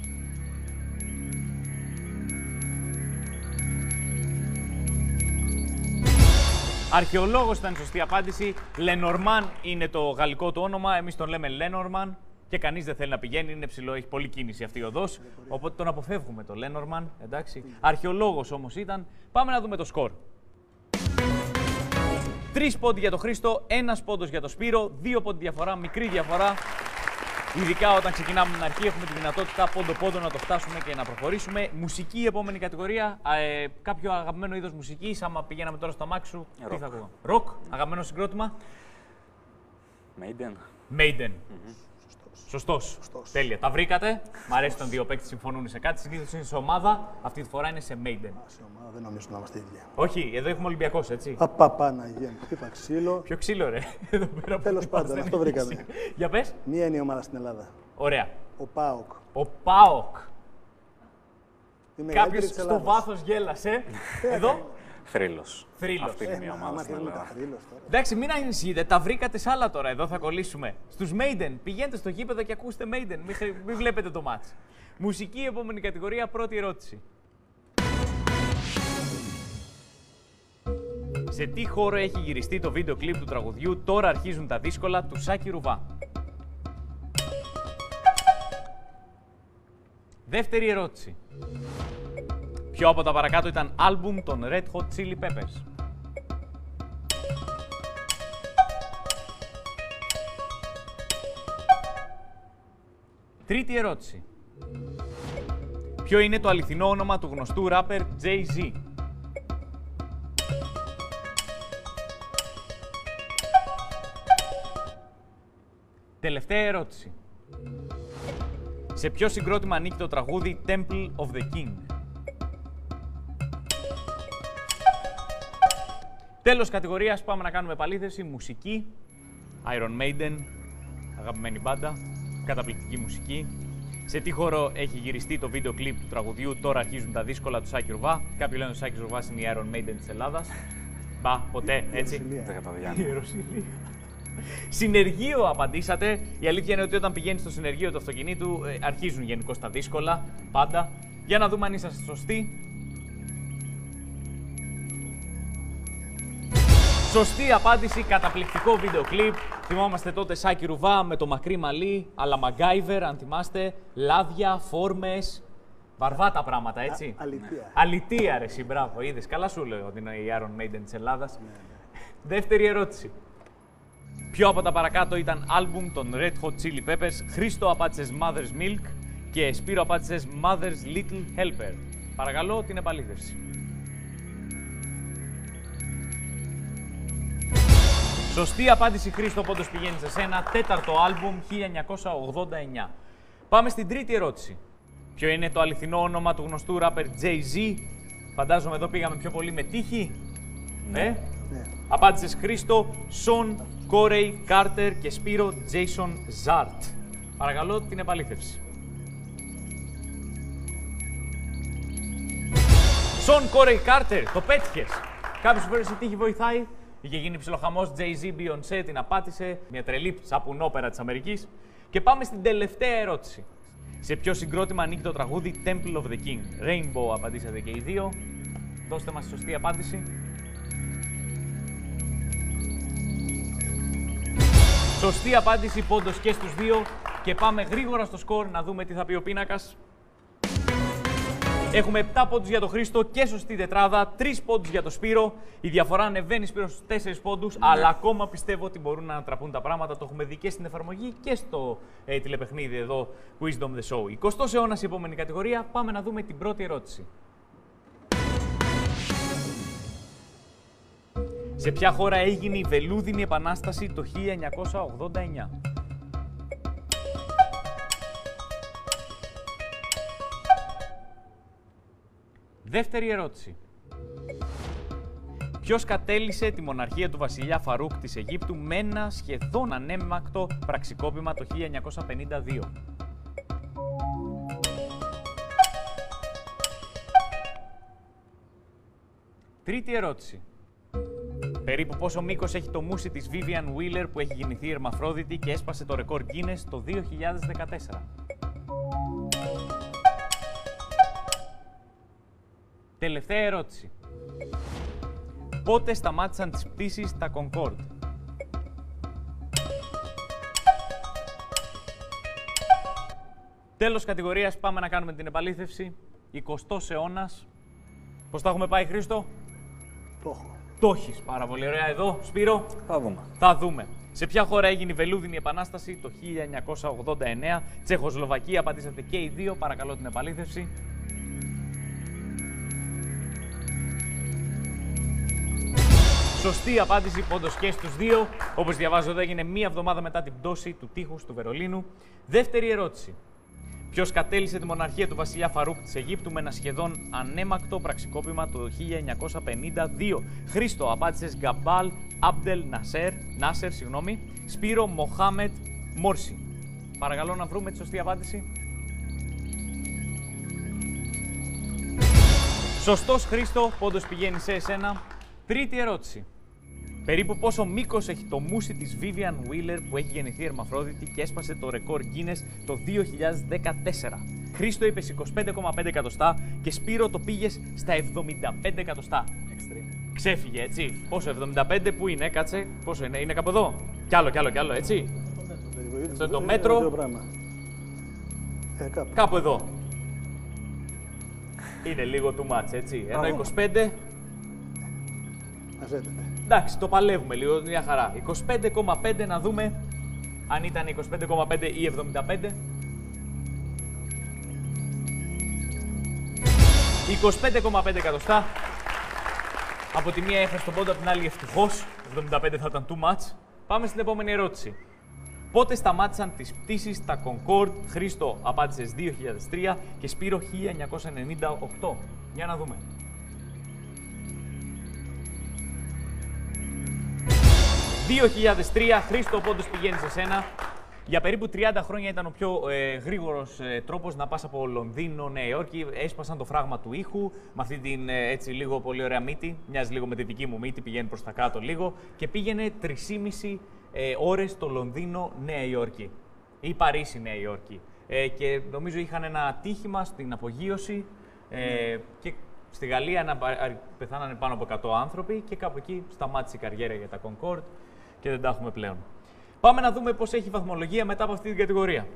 Αρχαιολόγος ήταν η σωστή απάντηση. Λενορμάν είναι το γαλλικό του όνομα. Εμείς τον λέμε Λένορμαν και κανείς δεν θέλει να πηγαίνει. Είναι ψηλό, έχει πολλή κίνηση αυτή η οδός. Οπότε τον αποφεύγουμε το Λένορμαν. Εντάξει. Αρχαιολόγος όμως ήταν. Πάμε να δούμε το σκορ. Τρεις πόντοι για τον Χρήστο, ένας πόντος για τον Σπύρο, δύο πόντοι διαφορά, μικρή διαφορά. Ειδικά όταν ξεκινάμε την αρχή, έχουμε τη δυνατότητα πόντο-πόντο να το φτάσουμε και να προχωρήσουμε. Μουσική, επόμενη κατηγορία. Ε, κάποιο αγαπημένο είδος μουσικής. Άμα πηγαίναμε τώρα στο αμάξι σου, τι θα ακούω. Ροκ, αγαπημένο συγκρότημα. Maiden. Maiden. Mm-hmm. Σωστός. Σωστός. Τέλεια. Τα βρήκατε. Μ' αρέσει όταν δύο παίκτες συμφωνούν σε κάτι. Συνήθως είναι σε ομάδα. Αυτή τη φορά είναι σε Maiden. Σε ομάδα δεν νομίζω να είμαστε ίδιοι. Όχι, εδώ έχουμε Ολυμπιακός, έτσι. Απαπαναγία μου, χτύπα ξύλο. Ποιο ξύλο, ρε. Εδώ πέρα που Τέλος είμαστε, πάντων, δεν αυτό έχει βρήκαμε. ξύλο. Για πες. Μία είναι η ομάδα στην Ελλάδα. Ωραία. Ο ΠΑΟΚ. Ο ΠΑΟΚ. Η μεγαλύτερη Κάποιος της στο Ελλάδας. βάθος γέλασε. Εδώ. Θρύλος. Θρύλος. Αυτή είναι μια ομάδα Άμα στην θέλουμε τα Ελλάδα. θρύλος τώρα. Εντάξει, μην ανησυχείτε, τα βρήκατε σ' άλλα τώρα. Εδώ θα κολλήσουμε. Στους Maiden. Πηγαίνετε στο γήπεδο και ακούστε Maiden. Μην, χρ- μην βλέπετε το μάτς. Μουσική, επόμενη κατηγορία, πρώτη ερώτηση. Σε τι χώρο έχει γυριστεί το βίντεο κλιπ του τραγουδιού «Τώρα αρχίζουν τα δύσκολα» του Σάκη Ρουβά? Δεύτερη ερώτηση. Ποιο από τα παρακάτω ήταν άλμπουμ των Red Hot Chili Peppers? Τρίτη ερώτηση. Ποιο είναι το αληθινό όνομα του γνωστού ράπερ Jay-Z? Τελευταία ερώτηση. Σε ποιο συγκρότημα ανήκει το τραγούδι Temple of the King? Τέλος κατηγορίας, πάμε να κάνουμε επαλήθευση. Μουσική, Iron Maiden, αγαπημένη μπάντα, καταπληκτική μουσική. Σε τι χώρο έχει γυριστεί το βίντεο κλιπ του τραγουδιού «Τώρα αρχίζουν τα δύσκολα» του Σάκη Ρουβά? Κάποιοι λένε ότι ο Σάκης Ρουβάς είναι η Iron Maiden της Ελλάδας. Μπα, ποτέ, έτσι. Δεν καταδιάνει. Ιεροσυλία. Συνεργείο απαντήσατε. Η αλήθεια είναι ότι όταν πηγαίνει στο συνεργείο του αυτοκινήτου ε, αρχίζουν γενικώς τα δύσκολα, πάντα. Για να δούμε αν είσαστε σωστοί. Σωστή απάντηση, καταπληκτικό βίντεο κλιπ. Θυμόμαστε τότε Σάκη Ρουβά με το μακρύ μαλλί, αλλά MacGyver, αν θυμάστε, λάδια, φόρμες, βαρβάτα πράγματα, έτσι. Α, αλητεία. Αλητία, ρε, εσύ, μπράβο, είδες. Καλά σου λέω ότι είναι η Iron Maiden της Ελλάδας. Δεύτερη ερώτηση. Ποιο από τα παρακάτω ήταν άλμπουμ των Red Hot Chili Peppers? Χρήστο απάντησες Mother's Milk και Σπύρο απάντησες Mother's Little Helper. Παρακαλώ την επαλήθευση. Σωστή απάντηση, Χρήστο, πόντος πηγαίνει σε σένα. Τέταρτο άλμπουμ, χίλια εννιακόσια ογδόντα εννιά. Πάμε στην τρίτη ερώτηση. Ποιο είναι το αληθινό όνομα του γνωστού ράπερ Jay-Z? Φαντάζομαι εδώ πήγαμε πιο πολύ με τύχη. Ναι. Ε? Ναι. Απάντησες Χρήστο, Σον, Κόρεϊ, Κάρτερ και Σπύρο, Jason Ζάρτ. Παρακαλώ την επαλήθευση. Σον, Κόρεϊ, Κάρτερ, το πέτυχες. Κάποιες φορές η τύχη βοηθάει. Είχε γίνει ψιλοχαμός Jay-Z, Beyoncé, την απάτησε. Μια τρελή σαπουνόπερα της Αμερικής. Και πάμε στην τελευταία ερώτηση. Σε ποιο συγκρότημα ανήκει το τραγούδι Temple of the King? Rainbow απαντήσατε και οι δύο. Δώστε μας τη σωστή απάντηση. Σωστή απάντηση, πόντος και στους δύο. Και πάμε γρήγορα στο σκορ να δούμε τι θα πει ο πίνακας. Έχουμε επτά πόντους για τον Χρήστο και σωστή τετράδα, τρεις πόντους για τον Σπύρο. Η διαφορά ανεβαίνει Σπύρο στους τέσσερις πόντους, ναι. Αλλά ακόμα πιστεύω ότι μπορούν να ανατραπούν τα πράγματα. Το έχουμε δει και στην εφαρμογή και στο ε, τηλεπαιχνίδι εδώ, Wisdom the Show. εικοστός αιώνας η επόμενη κατηγορία. Πάμε να δούμε την πρώτη ερώτηση. Σε ποια χώρα έγινε η Βελούδινη Επανάσταση το χίλια εννιακόσια ογδόντα εννιά? Δεύτερη ερώτηση. Ποιος κατέλυσε τη μοναρχία του βασιλιά Φαρούκ της Αιγύπτου με ένα σχεδόν ανέμακτο πραξικόπημα το χίλια εννιακόσια πενήντα δύο? Τρίτη ερώτηση. Περίπου πόσο μήκος έχει το μουσι της Vivian Wheeler που έχει γεννηθεί ερμαφρόδητη και έσπασε το ρεκόρ Guinness το δύο χιλιάδες δεκατέσσερα? Τελευταία ερώτηση. Πότε σταμάτησαν τις πτήσεις τα Concorde? Τέλος κατηγορίας, πάμε να κάνουμε την επαλήθευση. εικοστός αιώνας. Πώς τα έχουμε πάει, Χρήστο? Το έχω. Το έχεις πάρα πολύ ωραία εδώ, Σπύρο. Θα δούμε. Θα δούμε. Σε ποια χώρα έγινε η Βελούδινη Επανάσταση το χίλια εννιακόσια ογδόντα εννέα, Τσεχοσλοβακία, απαντήσατε και οι δύο, παρακαλώ την επαλήθευση. Σωστή απάντηση, πόντος και στους δύο. Όπως διαβάζω εδώ, έγινε μία εβδομάδα μετά την πτώση του τείχους του Βερολίνου. Δεύτερη ερώτηση. Ποιος κατέλυσε τη μοναρχία του βασιλιά Φαρούκ της Αιγύπτου με ένα σχεδόν ανέμακτο πραξικόπημα το χίλια εννιακόσια πενήντα δύο. Χρήστο, απάντησες Γκαμπάλ Αμπντελ Νάσερ, Νάσερ, συγγνώμη. Σπύρο, Μοχάμετ Μόρσι. Παρακαλώ να βρούμε τη σωστή απάντηση. Σωστός, Χρήστο, πόντος πηγαίνει σε εσένα. Τρίτη ερώτηση. Περίπου πόσο μήκος έχει το μουσι της Vivian Wheeler που έχει γεννηθεί ερμαφρόδητη και έσπασε το ρεκόρ Guinness το δύο χιλιάδες δεκατέσσερα. Χρήστο είπες είκοσι πέντε κόμμα πέντε εκατοστά και Σπύρο το πήγες στα εβδομήντα πέντε εκατοστά. Extreme. Ξέφυγε, έτσι. Πόσο, εβδομήντα πέντε που είναι, κάτσε. Πόσο είναι, είναι κάπου εδώ. Κι άλλο, κι άλλο, κι άλλο, έτσι. Αυτό είναι το μέτρο. Ε, κάπου. Κάπου εδώ. Είναι λίγο too much, έτσι. Ενώ είκοσι πέντε. Εντάξει, το παλεύουμε λίγο, μια χαρά. είκοσι πέντε κόμμα πέντε, να δούμε αν ήταν είκοσι πέντε κόμμα πέντε ή εβδομήντα πέντε. είκοσι πέντε κόμμα πέντε εκατοστά. Από τη μία έφτασε τον πόντο, από την άλλη ευτυχώς. εβδομήντα πέντε θα ήταν too much. Πάμε στην επόμενη ερώτηση. Πότε σταμάτησαν τις πτήσεις στα Concorde? Χρήστο, απάντησες δύο χιλιάδες τρία και Σπύρο χίλια εννιακόσια ενενήντα οκτώ. Για να δούμε. δύο χιλιάδες τρία, Χρήστο, πόντος πηγαίνει σε σένα. Για περίπου τριάντα χρόνια ήταν ο πιο ε, γρήγορος ε, τρόπος να πας από Λονδίνο, Νέα Υόρκη. Έσπασαν το φράγμα του ήχου με αυτή την ε, έτσι λίγο πολύ ωραία μύτη. Μοιάζει λίγο με τη δική μου μύτη, πηγαίνει προς τα κάτω λίγο. Και πήγαινε τρεις και μισή ε, ώρες στο Λονδίνο, Νέα Υόρκη. Ή Παρίσι, Νέα Υόρκη. Ε, και νομίζω είχαν ένα ατύχημα στην απογείωση. Ε, και στη Γαλλία να, πεθάνανε πάνω από εκατό άνθρωποι και κάπου εκεί σταμάτησε η καριέρα για τα Concorde και δεν τα έχουμε πλέον. Πάμε να δούμε πώς έχει η βαθμολογία μετά από αυτή την κατηγορία.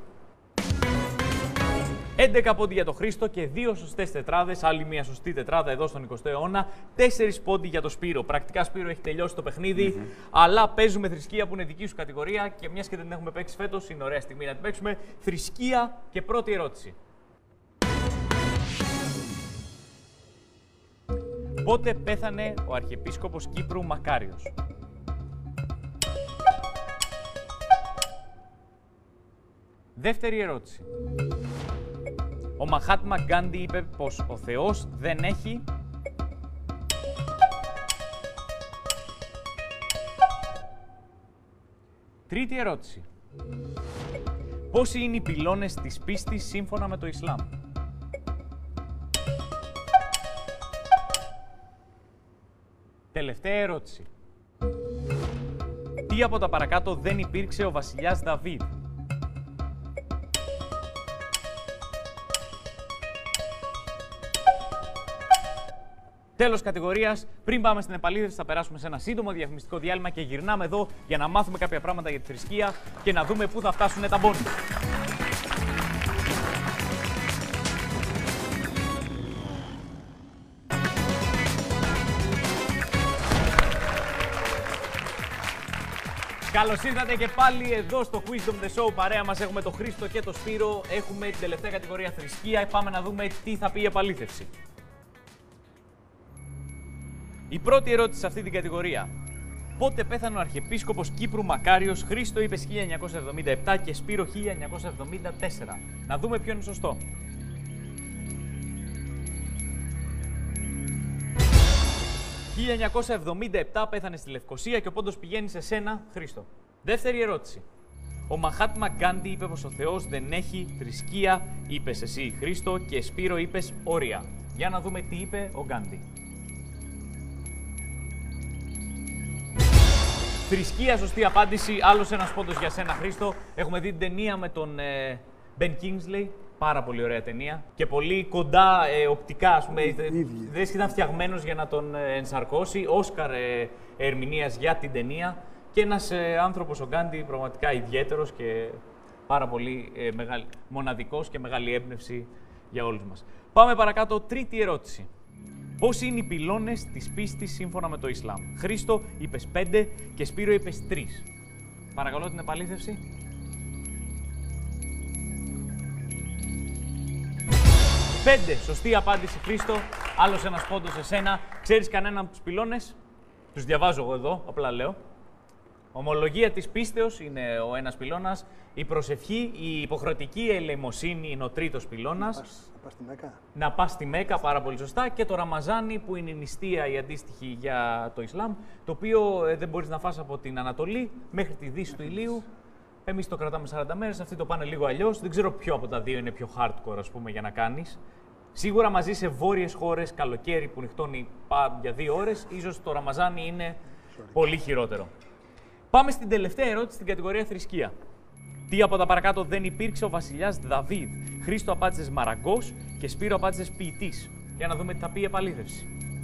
έντεκα πόντι για τον Χρήστο και δύο σωστές τετράδες, άλλη μια σωστή τετράδα εδώ στον εικοστό αιώνα. τέσσερις πόντι για τον Σπύρο. Πρακτικά, Σπύρο, έχει τελειώσει το παιχνίδι, mm-hmm. αλλά παίζουμε θρησκεία που είναι δική σου κατηγορία και μιας και δεν την έχουμε παίξει φέτος, είναι ωραία στιγμή να την παίξουμε. Θρησκεία και πρώτη ερώτηση. Πότε πέθανε ο Αρχιεπίσκοπος Κύπρου Μακάριος? Δεύτερη ερώτηση. Ο Μαχάτμα Γκάντι είπε πως ο Θεός δεν έχει... Τρίτη ερώτηση. Πόσοι είναι οι πυλώνες της πίστης σύμφωνα με το Ισλάμ? Τελευταία ερώτηση. Τι από τα παρακάτω δεν υπήρξε ο βασιλιάς Δαβίδ? Τέλος κατηγορίας. Πριν πάμε στην επαλήθευση, θα περάσουμε σε ένα σύντομο διαφημιστικό διάλειμμα και γυρνάμε εδώ για να μάθουμε κάποια πράγματα για τη θρησκεία και να δούμε πού θα φτάσουν τα μπόνους. Καλώς ήρθατε και πάλι εδώ στο Wisdom The Show. Παρέα μας έχουμε τον Χρήστο και τον Σπύρο. Έχουμε την τελευταία κατηγορία θρησκεία. Πάμε να δούμε τι θα πει η επαλήθευση. Η πρώτη ερώτηση σε αυτή την κατηγορία. Πότε πέθανε ο Αρχιεπίσκοπος Κύπρου Μακάριος? Χρήστο είπες χίλια εννιακόσια εβδομήντα επτά και Σπύρο χίλια εννιακόσια εβδομήντα τέσσερα. Να δούμε ποιο είναι σωστό. χίλια εννιακόσια εβδομήντα επτά πέθανε στη Λευκοσία και ο πόντος πηγαίνει σε σένα, Χρήστο. Δεύτερη ερώτηση. Ο Μαχάτμα Γκάντι είπε πως ο Θεός δεν έχει θρησκεία, είπες εσύ, Χρήστο, και Σπύρο είπες όρια. Για να δούμε τι είπε ο Γκάντι. Θρησκεία, σωστή απάντηση. Άλλος ένας πόντος για σένα, Χρήστο. Έχουμε δει την ταινία με τον ε, Ben Kingsley. Πάρα πολύ ωραία ταινία. Και πολύ κοντά ε, οπτικά, ας πούμε. Δεν ήταν φτιαγμένος για να τον ε, ενσαρκώσει. Όσκαρ ε, ερμηνείας για την ταινία. Και ένας ε, άνθρωπος, ο Γκάντι, πραγματικά ιδιαίτερος και πάρα πολύ ε, μεγάλη, μοναδικός και μεγάλη έμπνευση για όλους μας. Πάμε παρακάτω. Τρίτη ερώτηση. Πόσοι είναι οι πυλώνες της πίστης σύμφωνα με το Ισλάμ? Χρήστο είπες πέντε και Σπύρο είπες τρεις. Παρακαλώ την επαλήθευση. Πέντε. Σωστή απάντηση, Χρήστο. Άλλος ένας πόντος σε σένα. Ξέρεις κανέναν από τους πυλώνες? Τους διαβάζω εγώ εδώ, απλά λέω. Ομολογία της πίστεως είναι ο ένας πυλώνας. Η προσευχή, η υποχρεωτική ελεημοσύνη είναι ο τρίτος πυλώνας. Να πας, να πας στη Μέκα. Να πας στη Μέκα, πάρα πολύ σωστά. Και το Ραμαζάνι, που είναι η νηστεία η αντίστοιχη για το Ισλάμ, το οποίο ε, δεν μπορείς να φας από την Ανατολή μέχρι τη δύση του ηλίου. Εμείς το κρατάμε σαράντα μέρες, αυτοί το πάνε λίγο αλλιώς. Δεν ξέρω ποιο από τα δύο είναι πιο hardcore, ας πούμε, για να κάνεις. Σίγουρα μαζί σε βόρειες χώρες, καλοκαίρι που νυχτώνει για δύο ώρες, ίσως το Ραμαζάνι είναι πολύ χειρότερο. Πάμε στην τελευταία ερώτηση στην κατηγορία θρησκεία. Τι από τα παρακάτω δεν υπήρξε ο βασιλιάς Δαβίδ? Χρήστο απάντησες μαραγκός και Σπύρο απάντησες ποιητής. Για να δούμε τι θα πει η επαλήθευση.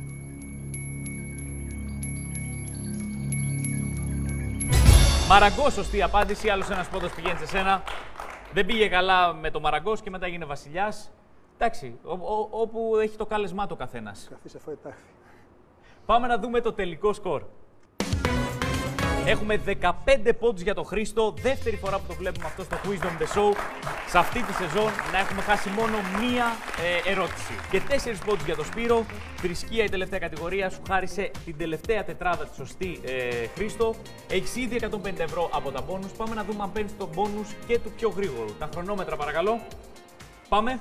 Μαραγκός, σωστή απάντηση. Άλλος ένας πόντος πηγαίνει σε σένα. Δεν πήγε καλά με το μαραγκός και μετά έγινε βασιλιάς. Εντάξει, ό, ό, όπου έχει το κάλεσμά του ο καθένας. Καθίσε φάει τάχθη. Πάμε να δούμε το τελικό σκορ. Έχουμε δεκαπέντε πόντους για τον Χρήστο. Δεύτερη φορά που το βλέπουμε αυτό στο Wisdom The Show. Σε αυτή τη σεζόν να έχουμε χάσει μόνο μία ε, ερώτηση. Και τέσσερις πόντους για τον Σπύρο. Θρησκεία, η τελευταία κατηγορία, σου χάρισε την τελευταία τετράδα τη σωστή, ε, Χρήστο. Έχεις ήδη εκατόν πενήντα ευρώ από τα μπόνους. Πάμε να δούμε αν παίρνεις το μπόνους και του πιο γρήγορου. Τα χρονόμετρα παρακαλώ. Πάμε.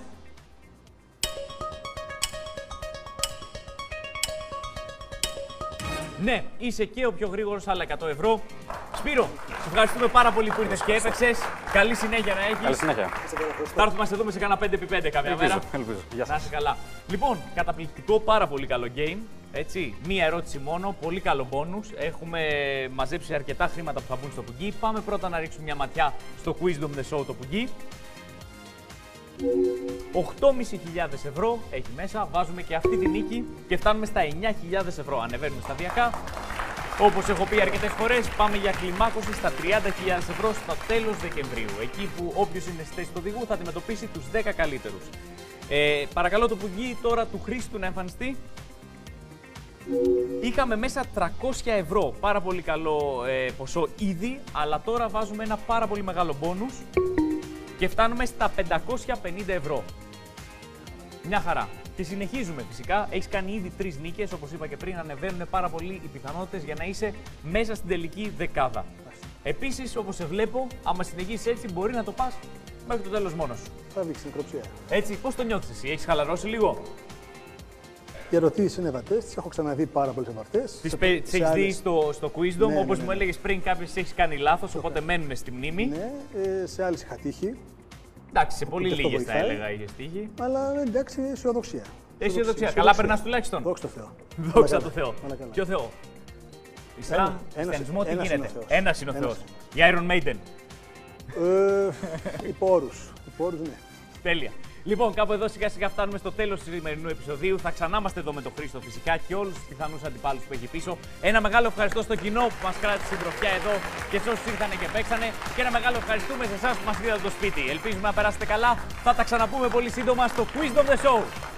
Ναι, είσαι και ο πιο γρήγορος, άλλα εκατό ευρώ. Σπύρο, σε ευχαριστούμε πάρα πολύ που ήρθες και έπαιξες. Καλή συνέχεια να έχεις. Καλή συνέχεια. Ευχαριστώ. Θα έρθουμε να σε δούμε σε κάνα πέντε επί πέντε κάποια Ελπίζω, μέρα. ελπίζω. Γεια Να σας. είσαι καλά. Λοιπόν, καταπληκτικό, πάρα πολύ καλό game. Έτσι, μία ερώτηση μόνο, πολύ καλό bonus. Έχουμε μαζέψει αρκετά χρήματα που θα μπουν στο πουγγί. Πάμε πρώτα να ρίξουμε μια ματιά στο Wisdom The Show το πουγγί. οκτώ χιλιάδες πεντακόσια ευρώ έχει μέσα, βάζουμε και αυτή τη νίκη και φτάνουμε στα εννιά χιλιάδες ευρώ. Ανεβαίνουμε σταδιακά. Όπως έχω πει αρκετές φορές, πάμε για κλιμάκωση στα τριάντα χιλιάδες ευρώ στο τέλος Δεκεμβρίου. Εκεί που όποιος είναι στη θέση του οδηγού θα αντιμετωπίσει τους δέκα καλύτερους. Ε, παρακαλώ το πουγγί τώρα του Χρήστου να εμφανιστεί. Είχαμε μέσα τριακόσια ευρώ, πάρα πολύ καλό ε, ποσό ήδη, αλλά τώρα βάζουμε ένα πάρα πολύ μεγάλο μπόνους και φτάνουμε στα πεντακόσια πενήντα ευρώ. Μια χαρά. Και συνεχίζουμε φυσικά. Έχεις κάνει ήδη τρεις νίκες, όπως είπα και πριν, ανεβαίνουν πάρα πολύ οι πιθανότητες για να είσαι μέσα στην τελική δεκάδα. Επίσης, όπως σε βλέπω, άμα συνεχίσεις έτσι, μπορεί να το πας μέχρι το τέλος μόνος σου. Θα δείξει νεκροψία. Έτσι, πώς το νιώθεις εσύ, έχεις χαλαρώσει λίγο? Οι ερωτήσεις είναι βατές, τις έχω ξαναδεί πάρα πολλές από αυτές. Τις Σε- πε- τις σε έχεις δει άλλες- στο, στο Wisdom, Ναι, όπως ναι, μου ναι. έλεγες πριν, κάποιες έχεις κάνει λάθος, οπότε κάνω. μένουν στη μνήμη. Ναι, ε, σε άλλες είχα τύχει, Εντάξει, σε πολύ και αυτό λίγες θα βοηθάει. έλεγα είχες τύχει. αλλά εντάξει, αισιοδοξία. Αισιοδοξία. Καλά περνάς τουλάχιστον. Δόξα τω Θεώ. Δόξα Όλα τω καλά, Θεώ. όλα καλά. Ποιο Θεό? Ισλάμ, Ένα- ένας- χριστιανισμό, τι ένας είναι γίνεται? ο Θεός. Ένας είναι ο Ένας Θεός. είναι. Η Iron Maiden. Ε, υπό όρους. Υπό όρους, ναι. Τέλεια. Λοιπόν, κάπου εδώ σιγά σιγά φτάνουμε στο τέλος του σημερινού επεισοδίου. Θα ξανά είμαστε εδώ με τον Χρήστο φυσικά και όλους τους πιθανούς αντιπάλους που έχει πίσω. Ένα μεγάλο ευχαριστώ στο κοινό που μας κράτησε συντροφιά εδώ και σε όσους ήρθανε και παίξανε. Και ένα μεγάλο ευχαριστούμε σε εσάς που μας είδατε στο σπίτι. Ελπίζουμε να περάσετε καλά. Θα τα ξαναπούμε πολύ σύντομα στο Quiz of the Show.